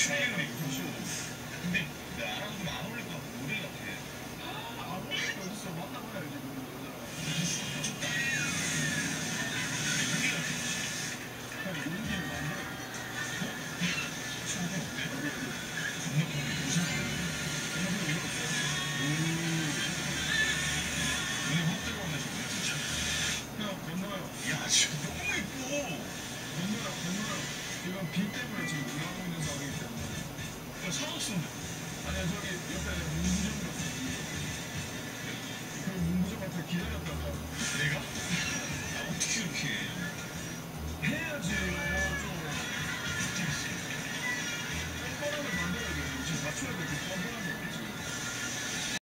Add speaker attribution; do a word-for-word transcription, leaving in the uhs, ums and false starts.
Speaker 1: 충격을 입으셔. 근데 나랑 좀 안 어울릴 것 같고 모델 같아.
Speaker 2: 안 어울릴 게 어딨어. 만나봐야지 그런 여자랑. 그냥 용기를 만들어.
Speaker 1: 처음에 어때? 건너편에 무슨
Speaker 2: 용기를 잃었어.
Speaker 1: 눈에 확 들어오네 저거 진짜.
Speaker 2: 그냥 건너요.
Speaker 1: 야 진짜 너무 예뻐.
Speaker 2: 건너라 건너라. 이건 비 때문에 지금 올라오고 있는 상황이기 때문에.
Speaker 1: 야 사각순대.
Speaker 2: 아니야 저기 옆에 문부점 갔어. 그 문부점 앞에 기다렸다가
Speaker 1: 내가? 아 어떻게 이렇게 해?
Speaker 2: 해야지요. 좀
Speaker 1: 어떻게 했어?
Speaker 2: 뻔뻔함을 만들어야 돼. 지금 맞춰야 돼. 그 뻔뻔함을.